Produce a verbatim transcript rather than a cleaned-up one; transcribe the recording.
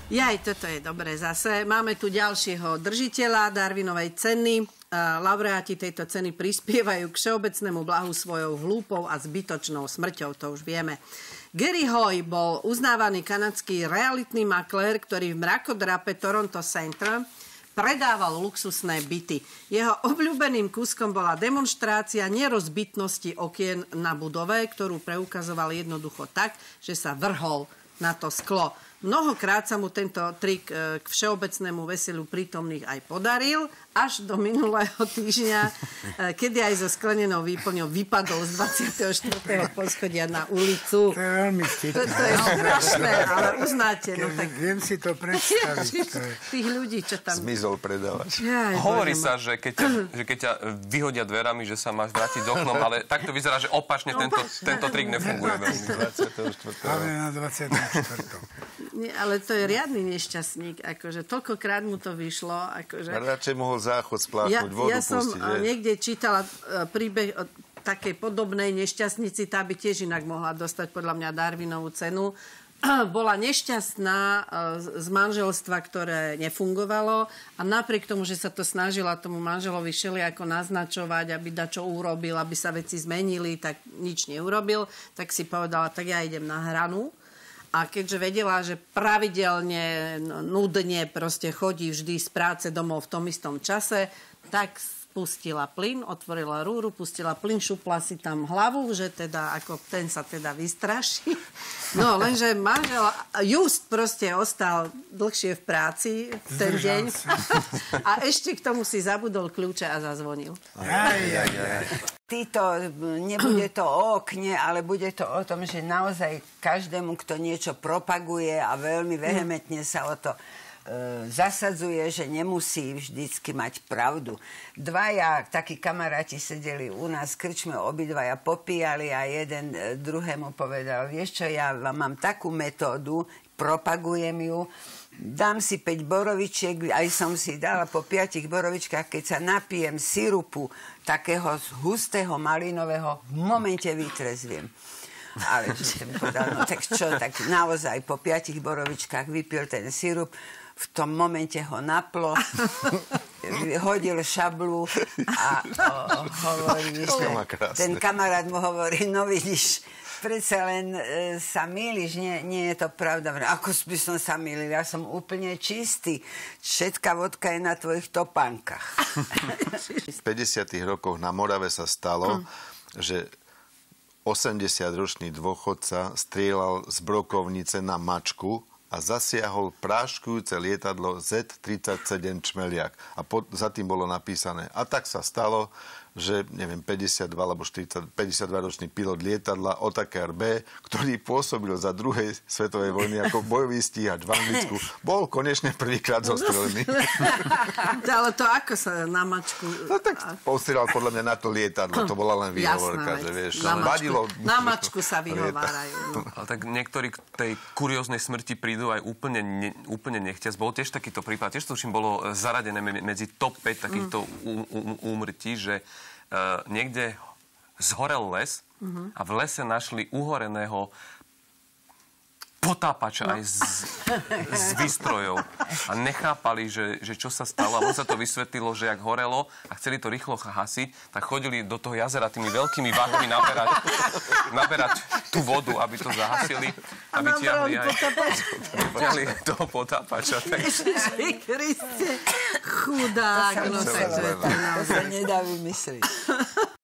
Jaj, toto je dobré zase. Máme tu ďalšieho držiteľa Darwinovej ceny. Laureáti tejto ceny prispievajú k všeobecnému blahu svojou hlúpou a zbytočnou smrťou, to už vieme. Gary Hoy bol uznávaný kanadský realitný maklér, ktorý v mrakodrape Toronto Centre predával luxusné byty. Jeho obľúbeným kúskom bola demonštrácia nerozbitnosti okien na budove, ktorú preukazoval jednoducho tak, že sa vrhol na to sklo. Mnohokrát sa mu tento trik k všeobecnému veselu prítomných aj podaril, až do minulého týždňa, kedy aj so sklenenou výplňou vypadol z dvadsiateho štvrtého poschodia na ulicu. To je veľmi vtipné. To, to je strašné, ale uznáte. No, tak... Viem si to predstaviť. To je... Tých ľudí, čo tam... Zmizol predávač. Jaj, Hovorí Bože, sa, že keď, ťa, že keď ťa vyhodia dverami, že sa máš vrátiť z oknom, ale takto vyzerá, že opačne tento, tento trik nefunguje veľmi. dvadsiateho štvrtého Hlavne na dvadsiatom štvrtom Nie, ale to je riadny nešťastník. Akože toľkokrát mu to vyšlo. Akože... Radšej mohol záchod spláchnuť, Ja, vodu ja som pustiť. uh, niekde čítala uh, príbeh o takej podobnej nešťastnici, tá by tiež inak mohla dostať podľa mňa Darwinovú cenu. Bola nešťastná uh, z manželstva, ktoré nefungovalo a napriek tomu, že sa to snažila tomu manželovi všelijako naznačovať, aby dačo urobil, aby sa veci zmenili, tak nič neurobil, tak si povedala, tak ja idem na hranu. A keďže vedela, že pravidelne, nudne proste chodí vždy z práce domov v tom istom čase, tak spustila plyn, otvorila rúru, pustila plyn, šupla si tam hlavu, že teda, ako ten sa teda vystraší. No, lenže manžel just proste ostal dlhšie v práci v ten deň. A ešte k tomu si zabudol kľúče a zazvonil. Aj, aj, aj. Týto, nebude to o okne, ale bude to o tom, že naozaj každému, kto niečo propaguje a veľmi vehementne sa o to e, zasadzuje, že nemusí vždycky mať pravdu. Dvaja takí kamaráti sedeli u nás v krčme, obidvaja popíjali a jeden e, druhému povedal, vieš čo, ja mám takú metódu, propagujem ju, dám si päť borovičiek, aj som si dala po piatich borovičkách, keď sa napijem sirupu takého hustého malinového, v momente vytrezviem. Ale že mi povedal, no tak čo, tak naozaj po piatich borovičkách vypil ten sirup, v tom momente ho naplo, hodil šablu a o, hovorí, že ten kamarát mu hovorí, no vidíš, predsa len e, sa mýliš, nie, nie je to pravda. Ako by som sa mýlil? Ja som úplne čistý. Všetká vodka je na tvojich topánkach. V päťdesiatych rokoch na Morave sa stalo, že osemdesiatročný dôchodca strieľal z brokovnice na mačku a zasiahol práškujúce lietadlo zet tridsaťsedem Čmeliak. A pod, za tým bolo napísané. A tak sa stalo, že, neviem, päťdesiatdva alebo štyridsať, päťdesiatdvaročný pilot lietadla Otakar bé, ktorý pôsobil za druhej svetovej vojny ako bojový stíhač v Anglicku, bol konečne prvýkrát zostrelený. Ale to ako sa na mačku... No tak postrieľal podľa mňa na to lietadlo. To bola len výhovorka, že vieš. Na mačku, vadilo, na mačku sa vyhovárajú. No. Ale tak niektorí k tej kurióznej smrti prídu aj úplne, ne, úplne nechťac. Bol tiež takýto prípad, tiež to už bolo zaradené medzi top päť takýchto mm. úmrtí, že Uh, niekde zhorel les uh-huh. a v lese našli uhoreného potápača no. aj z, z výstrojov. A nechápali, že, že čo sa stalo. A on sa to vysvetlilo, že jak horelo a chceli to rýchlo hasiť, tak chodili do toho jazera tými veľkými váhami naberať, naberať tú vodu, aby to zahasili. A vytiahli aj vytiahli toho potápača. Tak... Ježiši Kriste, chudák. To sa, no, to sa nedá vymyslieť.